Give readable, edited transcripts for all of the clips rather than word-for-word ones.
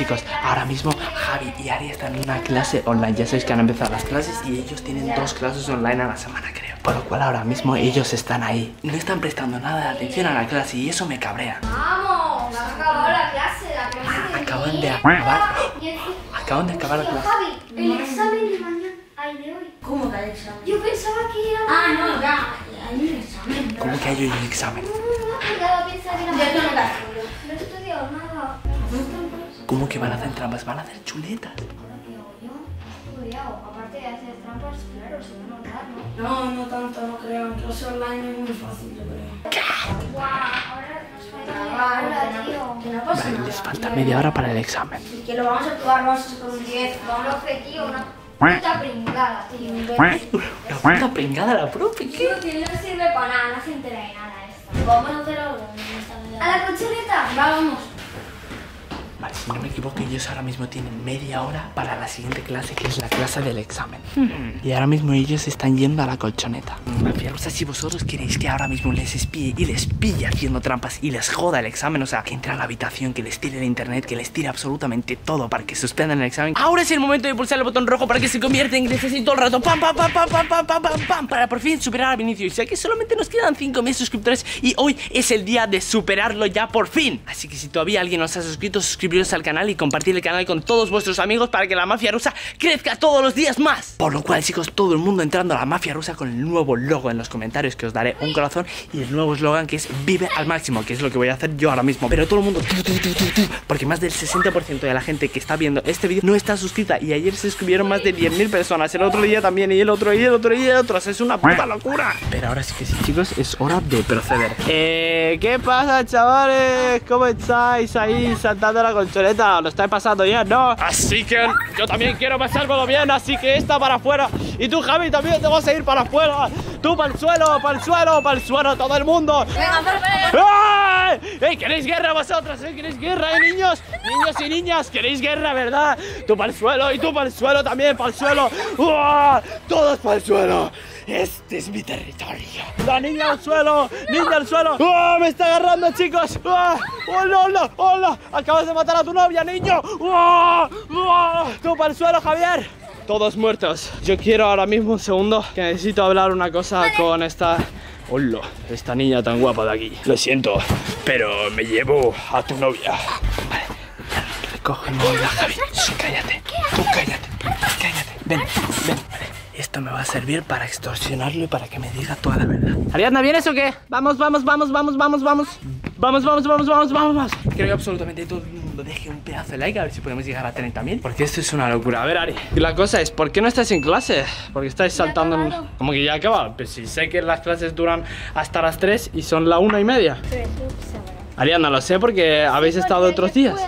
chicos, ahora mismo Javi y Ari están en una clase online. Ya sabéis que han empezado las clases y ellos tienen 2 clases online a la semana, creo. Por lo cual ahora mismo ellos están ahí. No están prestando nada de atención a la clase y eso me cabrea. ¡Vamos! ¡Ha acabado la clase! Acaban de acabar la clase. Javi, el examen de mañana. Ay, de hoy. ¿Cómo que hay examen? Yo pensaba que era... Ah, no, ya. Hay un examen. ¿Cómo que hay un examen? Ya pensaba que era Ya mañana. no me No he estudiado nada. ¿Cómo que van a hacer trampas? Van a hacer chuletas. Ahora que hago yo, he estudiado. Aparte de hacer trampas, claro, se va a notar, ¿no? No tanto, no creo. En clase online es muy fácil, yo creo. Guau, ahora nos falta media hora, tío. Que no pasa Vale, nada. les falta media hora para el examen. Y que lo vamos a probar, vamos a sacar un 10. Profe, tío, una puta pringada, tío. La puta pringada la profe, ¿qué? Tío, que no sirve para nada, no se entera de nada esto. Vamos a hacer algo en esta vida. ¿A la colchoneta? Vamos. Vale, si no me equivoco, ellos ahora mismo tienen media hora para la siguiente clase, que es la clase del examen. Y ahora mismo ellos están yendo a la colchoneta. Mafia Rusa, si vosotros queréis que ahora mismo les espíe y les pille haciendo trampas y les joda el examen, o sea, que entre a la habitación, que les tire el internet, que les tire absolutamente todo para que suspendan el examen, ahora es el momento de pulsar el botón rojo para que se convierta en ingleses y todo el rato pam, pam, pam, pam, pam, pam, pam, pam, pam, para por fin superar a Vinicio. Y sé que solamente nos quedan 5.000 suscriptores y hoy es el día de superarlo ya por fin. Así que si todavía alguien no se ha suscrito, suscribiros al canal y compartir el canal con todos vuestros amigos para que la Mafia Rusa crezca todos los días más. Por lo cual, chicos, todo el mundo entrando a la Mafia Rusa con el nuevo logo en los comentarios, que os daré un corazón, y el nuevo eslogan que es vive al máximo, que es lo que voy a hacer yo ahora mismo. Pero todo el mundo porque más del 60% de la gente que está viendo este vídeo no está suscrita, y ayer se suscribieron más de 10.000 personas, el otro día también, y el otro, y el otro, y el otro. Es una puta locura. Pero ahora sí que sí, chicos, es hora de proceder. ¿Qué pasa, chavales? ¿Cómo estáis ahí saltando la colchoneta? ¿Lo estáis pasando bien, no? Así que yo también quiero pasármelo bien, así que esta para afuera. Y tú, Javi, también te vas a ir para afuera. Tú para el suelo, para el suelo, para el suelo, todo el mundo. Venga, profe. ¡Ay! ¡Ey, queréis guerra vosotros! ¿Queréis guerra, niños? Niños y niñas, queréis guerra, ¿verdad? Tú para el suelo y tú para el suelo también, para el suelo. ¡Uah! Todos para el suelo. Este es mi territorio. La niña al suelo, niña al suelo. ¡Oh, me está agarrando, chicos! ¡Oh, hola, hola, hola! Acabas de matar a tu novia, niño. ¡Oh, oh! Tú para el suelo, Javier. Todos muertos. Yo quiero ahora mismo un segundo, que necesito hablar una cosa con esta... Hola, esta niña tan guapa de aquí. Lo siento, pero me llevo a tu novia. Vale, recoge la Javi. Shh, cállate. Tú cállate. Cállate. Ven, ven. Vale. Esto me va a servir para extorsionarlo y para que me diga toda la verdad. Ariadna, ¿vienes o qué? Vamos, vamos, vamos, vamos, vamos, vamos. Vamos, vamos, vamos, vamos, vamos. Quiero que absolutamente todo el mundo deje un pedazo de like, a ver si podemos llegar a 30.000. Porque esto es una locura. A ver, Ari, la cosa es, ¿por qué no estáis en clase? Porque estáis saltando en... Como que ya acaba. Pues si sé que las clases duran hasta las 3 y son la 1:30. Ariadna, lo sé porque habéis estado otros días.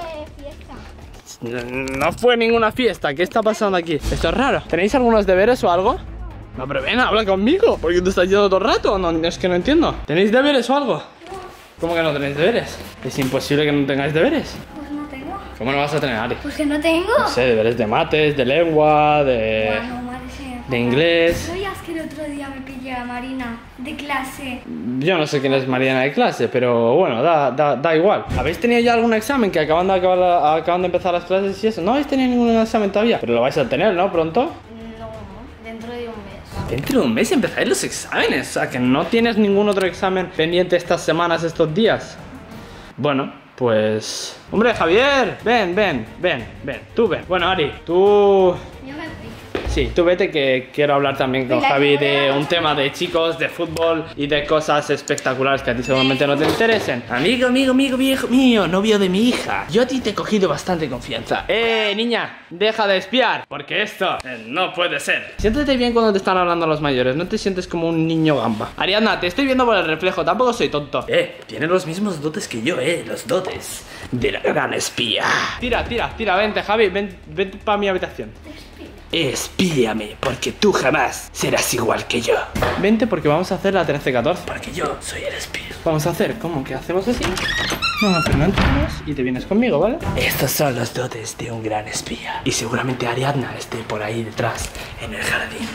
No fue ninguna fiesta. ¿Qué está pasando aquí? Esto es raro. ¿Tenéis algunos deberes o algo? No, pero ven, habla conmigo. ¿Por qué te estás yendo todo el rato? No, es que no entiendo. ¿Tenéis deberes o algo? ¿Cómo que no tenéis deberes? Es imposible que no tengáis deberes. Pues no tengo. ¿Cómo no vas a tener, Ari? Pues que no tengo. No sé, deberes de mates, de lengua, de inglés. ¿Sabías que el otro día me pillé a Marina de clase? Yo no sé quién es Mariana de clase, pero bueno, da igual. ¿Habéis tenido ya algún examen? Que acaban de empezar las clases y eso. ¿No habéis tenido ningún examen todavía? Pero lo vais a tener, ¿no? ¿Pronto? No, dentro de un mes. Dentro de un mes empezáis los exámenes. O sea, que no tienes ningún otro examen pendiente estas semanas, estos días. Bueno, pues... Hombre, Javier, ven. Tú ven. Bueno, Ari, tú... Yo me fui. Sí, tú vete, que quiero hablar también con Javi de un tema de chicos, de fútbol y de cosas espectaculares que a ti seguramente no te interesen. Amigo, viejo mío, novio de mi hija. Yo a ti te he cogido bastante confianza. Niña, deja de espiar, porque esto no puede ser. Siéntete bien cuando te están hablando los mayores, no te sientes como un niño gamba. Ariadna, te estoy viendo por el reflejo, tampoco soy tonto. Tiene los mismos dotes que yo, los dotes de la gran espía. Tira, vente, Javi, vente para mi habitación. Espíame, porque tú jamás serás igual que yo. Vente porque vamos a hacer la 13-14. Porque yo soy el espía. Vamos a hacer, ¿cómo que hacemos así? No, pero no entramos y te vienes conmigo, ¿vale? Estos son los dotes de un gran espía. Y seguramente Ariadna esté por ahí detrás, en el jardín.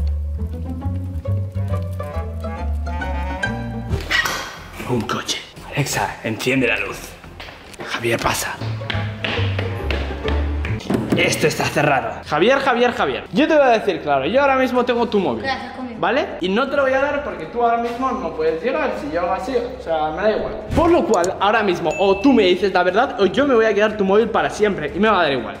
Un coche. Alexa, enciende la luz. Javier, pasa. Esto está cerrado. Javier. Yo te voy a decir claro, yo ahora mismo tengo tu móvil. ¿Qué haces conmigo? ¿Vale? Y no te lo voy a dar porque tú ahora mismo no puedes llegar si yo hago así. O sea, me da igual. Por lo cual, ahora mismo, o tú me dices la verdad o yo me voy a quedar tu móvil para siempre y me va a dar igual.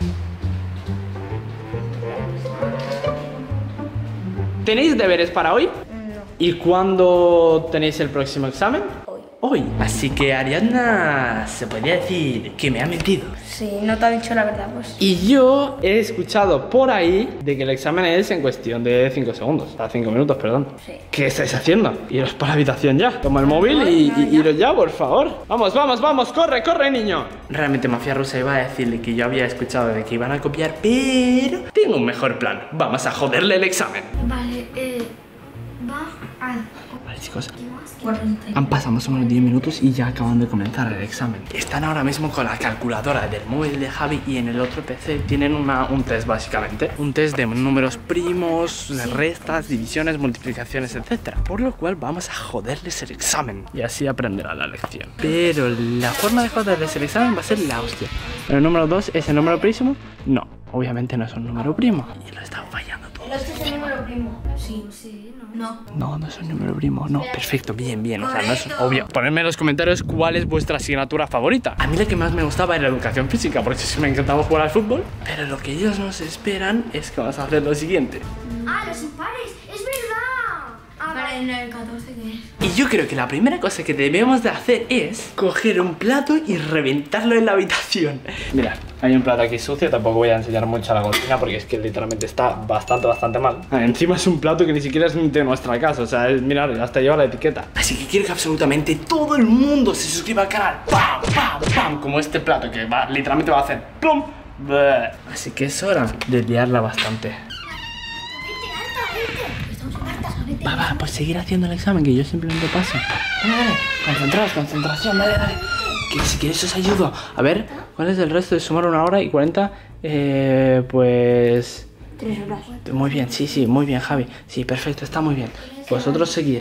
¿Tenéis deberes para hoy? No. ¿Y cuándo tenéis el próximo examen? Hoy. Así que Ariadna se podría decir que me ha mentido. Sí, no te ha dicho la verdad, pues. Y yo he escuchado por ahí de que el examen es en cuestión de 5 segundos. O sea, 5 minutos, perdón. Sí. ¿Qué estáis haciendo? Iros para la habitación ya. Toma el móvil y iros ya, por favor. Vamos, corre, niño. Realmente Mafia Rusa iba a decirle que yo había escuchado de que iban a copiar, pero tengo un mejor plan. Vamos a joderle el examen. Vale, va a... Vale, chicos. ¿Qué más? Han pasado más o menos 10 minutos y ya acaban de comenzar el examen. Están ahora mismo con la calculadora del móvil de Javi y en el otro PC tienen un test básicamente. Un test de números primos, restas, divisiones, multiplicaciones, etc. Por lo cual vamos a joderles el examen y así aprenderán la lección. Pero la forma de joderles el examen va a ser la hostia. ¿El número 2 es el número primo? No, obviamente no es un número primo. Y lo están fallando todo. ¿El otro es el número primo? Sí, no. No es un número primo. No, perfecto, bien. O sea, no es obvio. Ponedme en los comentarios cuál es vuestra asignatura favorita. A mí la que más me gustaba era la educación física, porque sí me encantaba jugar al fútbol. Pero lo que ellos nos esperan es que vamos a hacer lo siguiente. Ah, los impares, es verdad. Para en el 14 ¿qué es? Y yo creo que la primera cosa que debemos de hacer es coger un plato y reventarlo en la habitación. Mirad, hay un plato aquí sucio, tampoco voy a enseñar mucho a la cocina porque es que literalmente está bastante mal. Encima es un plato que ni siquiera es de nuestra casa, o sea, mirad, hasta lleva la etiqueta. Así que quiero que absolutamente todo el mundo se suscriba al canal. ¡Pam! Como este plato que literalmente va a hacer ¡plum! Bleh. Así que es hora de liarla bastante. Va, pues seguir haciendo el examen, que yo simplemente paso. Dale, concentraos, concentración, dale. Que si queréis os ayudo. A ver, ¿cuál es el resto de sumar 1 hora y 40? Pues... 3 horas. Muy bien, sí, muy bien, Javi. Sí, perfecto, está muy bien. Vosotros seguir.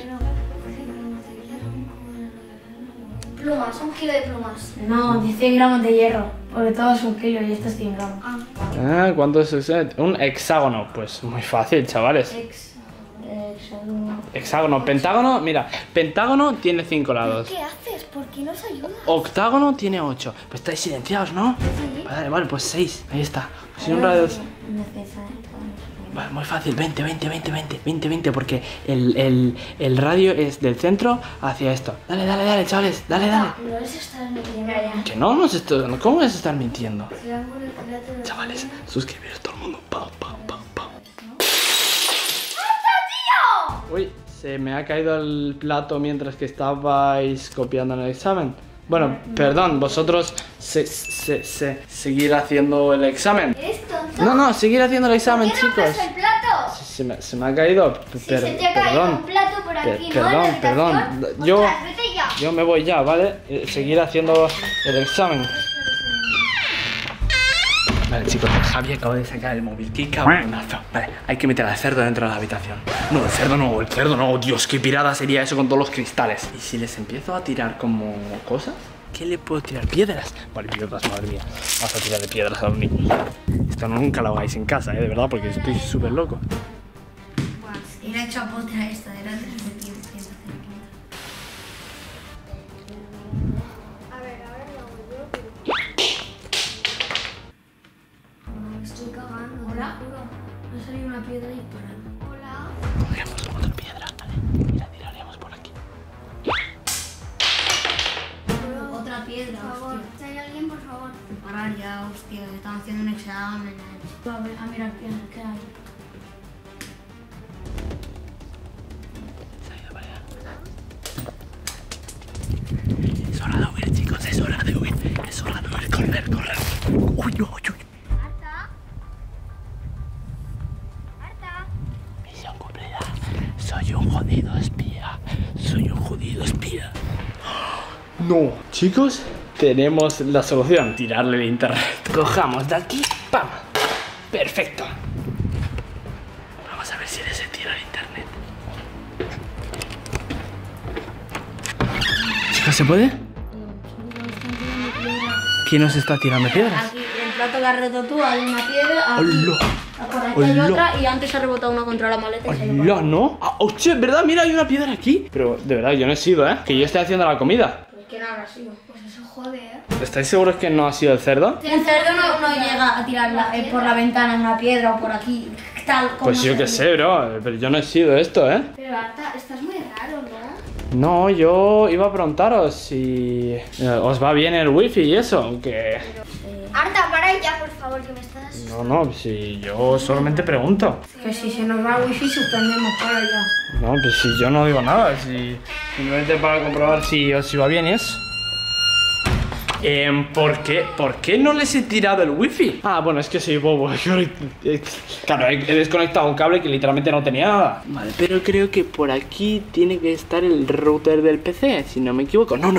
Plumas, 1 kilo de plumas. No, 16 gramos de hierro. Porque todo es 1 kilo y esto es 100 gramos. ¿Cuánto es un hexágono? Pues muy fácil, chavales. Hexágono, pentágono, mira, pentágono tiene 5 lados. ¿Qué haces? ¿Por qué nos ayudas? Octágono tiene 8. Pues estáis silenciados, ¿no? Sí. Vale, pues 6. Ahí está. Si un radio... Vale, muy fácil, 20, porque el radio es del centro hacia esto. Dale, chavales, dale. No les estás metiendo ya. Que no nos estoy... ¿Cómo vas a estar mintiendo? Chavales, suscribiros todo el mundo. Pam. Uy, se me ha caído el plato mientras que estabais copiando en el examen. Bueno, perdón, vosotros seguir haciendo el examen. ¿Eres tonto? No, seguir haciendo el examen, ¿Por qué chicos. rompes el plato? Se me ha caído. Si se te ha caído un plato por aquí, Perdón. Ostras, vete ya. Yo me voy ya, ¿vale? Seguir haciendo el examen. Vale, chicos, Javi acaba de sacar el móvil. ¡Qué cabronazo! Vale, hay que meter al cerdo dentro de la habitación. No, el cerdo no. Dios, qué pirada sería eso con todos los cristales. ¿Y si les empiezo a tirar como cosas? ¿Qué le puedo tirar? ¿Piedras? Vale, piedras, madre mía. Vamos a tirarle piedras a los niños. Esto nunca lo hagáis en casa, de verdad, porque estoy súper loco. Era hecho a potra esta, era 3 centímetros. A ver, ahora lo hago yo, pero... Me estoy cagando. Hola, me ha salido una piedra disparada. Hola. Cogemos otra piedra, ¿vale? Y la tiraremos por aquí. Otra piedra, Por favor, hostia. ¿hay alguien, por favor? Parar ya, hostia, que están haciendo un examen. A mirar qué hay. Es hora de huir, chicos, es hora de huir. Correr. Uy. Marta. Misión cumplida. Soy un jodido espía. No, chicos, tenemos la solución. Tirarle el internet. Cojamos de aquí, ¡pam! Perfecto. Vamos a ver si se tira el internet. Chicos, ¿se puede? ¿Quién nos está tirando piedras? Aquí, el plato que has roto tú, hay una piedra. Aquí, ¡Hola! por aquí hay ¡Hola! otra y antes ha rebotado una contra la maleta y se le ¡Hola, no! Ah, ¡hostia, verdad! Mira, hay una piedra aquí. Pero, de verdad, yo no he sido, ¿eh? Que yo estoy haciendo la comida. Pues ¿quién habrá sido? Pues eso jode, ¿eh? ¿Estáis seguros que no ha sido el cerdo? Un cerdo no llega a tirar por la ventana una piedra o por aquí, tal como. Pues yo qué sé, bro. Pero yo no he sido esto, ¿eh? Pero Arta, estás muy raro, ¿no? No, yo iba a preguntaros si os va bien el wifi y eso, aunque... Arta, para ya, por favor, que me estás... No, si yo solamente pregunto. Que si se nos va el wifi suspendemos para allá. No, pues si yo no digo nada, si simplemente para comprobar si os iba bien es. ¿Por qué no les he tirado el wifi? Ah, bueno, es que soy bobo. Claro, he desconectado un cable que literalmente no tenía nada. Vale, pero creo que por aquí tiene que estar el router del PC, si no me equivoco. No.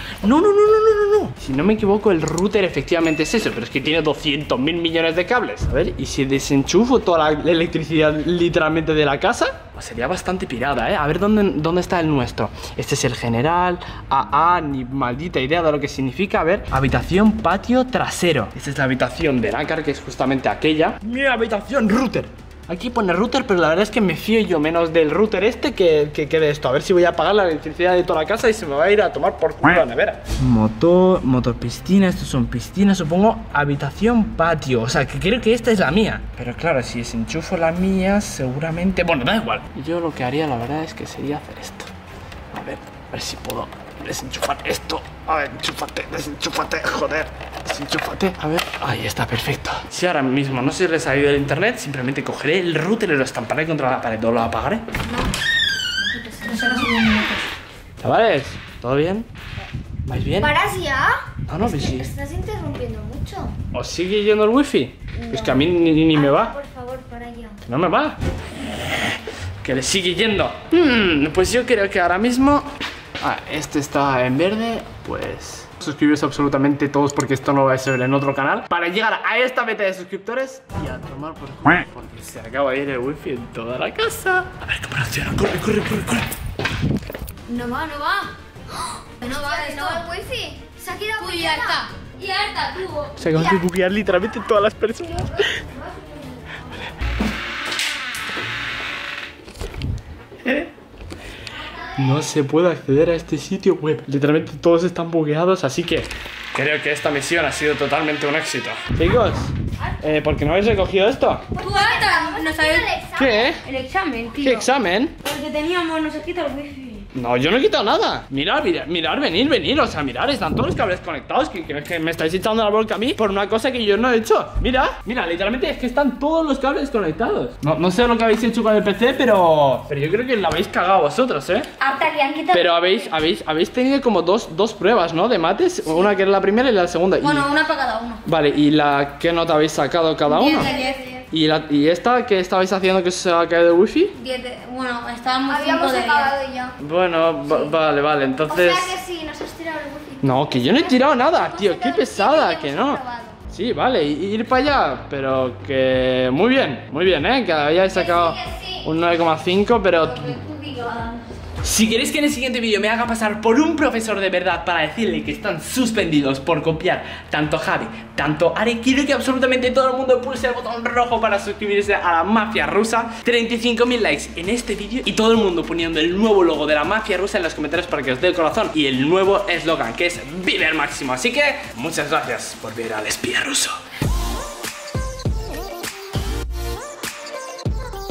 Si no me equivoco, el router efectivamente es eso, pero es que tiene 200.000 millones de cables. A ver, ¿y si desenchufo toda la electricidad literalmente de la casa? Pues sería bastante pirada, ¿eh? A ver, ¿dónde está el nuestro? Este es el general, ni maldita idea de lo que significa. A ver, habitación patio trasero. Esta es la habitación de Nácar, que es justamente aquella. Mi habitación router. Aquí pone router, pero la verdad es que me fío yo menos del router este que de esto. A ver si voy a apagar la electricidad de toda la casa y se me va a ir a tomar por culo la nevera. Motor piscina, estos son piscinas, supongo. Habitación patio, o sea, que creo que esta es la mía. Pero claro, si desenchufo la mía, seguramente... Bueno, da igual. Yo lo que haría, la verdad, es que sería hacer esto. A ver si puedo desenchufar esto. A ver, desenchúfate, joder. Desenchúfate, a ver. Ahí está, perfecto. Si ahora mismo no se les ha ido el internet, simplemente cogeré el router y lo estamparé contra la pared. ¿O lo apagaré? No solo son minutos. Chavales, ¿todo bien? ¿Vais bien? ¿Paras ya? No, Es pues que sí. estás interrumpiendo mucho. ¿Os sigue yendo el wifi? Pues que a mí ni me Arta, va. por favor, para ya. No me va. Que le sigue yendo. Pues yo creo que ahora mismo... este está en verde. Pues... suscribiros absolutamente todos porque esto no va a ser en otro canal. Para llegar a esta meta de suscriptores y a tomar por culo, porque se acaba de ir el wifi en toda la casa. A ver cómo reacciona. Corre. No va. No va esto. ¿No va el wifi? Se ha quedado Uy, ya está. Y harta, tú. Se acaban de buguear literalmente todas las personas. No se puede acceder a este sitio web. Literalmente todos están bugueados, así que creo que esta misión ha sido totalmente un éxito. Chicos, ¿por qué no habéis recogido esto? Tú harta, no sabes. ¿Qué? El examen, tío. ¿Qué examen? El que teníamos, nos ha quitado el wifi. No, yo no he quitado nada. Mirar, venir. O sea, mirar, están todos los cables conectados. Que me estáis echando la bronca a mí por una cosa que yo no he hecho. Mira, literalmente es que están todos los cables conectados. No sé lo que habéis hecho con el PC, pero yo creo que la habéis cagado vosotros, ¿eh? Harta, le han quitado. Pero habéis tenido como dos pruebas, ¿no? De mates. Una que era la primera y la segunda. Bueno, una para cada uno. Vale, ¿y qué nota habéis sacado cada uno? 10 de 10. ¿Y esta que estabais haciendo que se ha caído el wifi? 10 de... Bueno, estábamos 5 Habíamos de 10. acabado ya. Bueno, vale, entonces... O sea que sí, nos has tirado el wifi. No, que yo no he tirado nada, tío, qué pesada, que no. Probado. Sí, vale, ir para allá, pero que... Muy bien, que hayáis sacado sí. un 9,5, pero... Lo que tú digas. Si queréis que en el siguiente vídeo me haga pasar por un profesor de verdad para decirle que están suspendidos por copiar tanto Javi, tanto Ari, quiero que absolutamente todo el mundo pulse el botón rojo para suscribirse a la mafia rusa. 35.000 likes en este vídeo y todo el mundo poniendo el nuevo logo de la mafia rusa en los comentarios para que os dé el corazón y el nuevo eslogan que es Vive al máximo. Así que muchas gracias por ver al espía ruso.